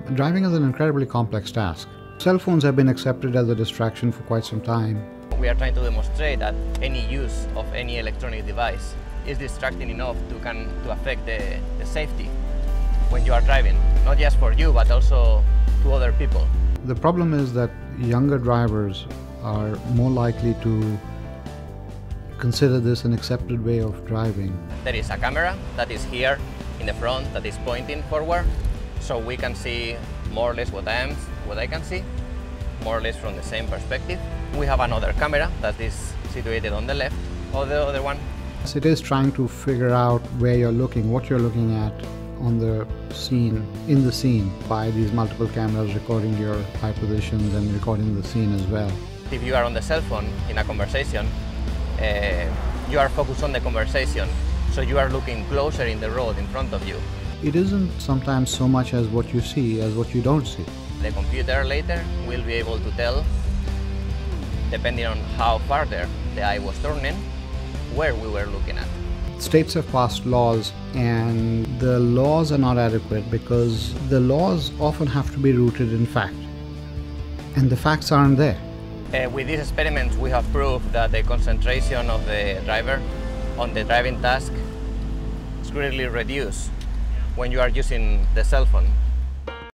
Driving is an incredibly complex task. Cell phones have been accepted as a distraction for quite some time. We are trying to demonstrate that any use of any electronic device is distracting enough to affect the safety when you are driving, not just for you, but also to other people. The problem is that younger drivers are more likely to consider this an accepted way of driving. There is a camera that is here in the front that is pointing forward, so we can see more or less what I can see, more or less from the same perspective. We have another camera that is situated on the left of the other one. It is trying to figure out where you're looking, what you're looking at on the scene, in the scene, by these multiple cameras recording your eye positions and recording the scene as well. If you are on the cell phone in a conversation, you are focused on the conversation, so you are looking closer in the road in front of you. It isn't sometimes so much as what you see as what you don't see. The computer later will be able to tell, depending on how farther the eye was turning, where we were looking at. States have passed laws, and the laws are not adequate because the laws often have to be rooted in fact, and the facts aren't there. With these experiments, we have proved that the concentration of the driver on the driving task is greatly reduced when you are using the cell phone.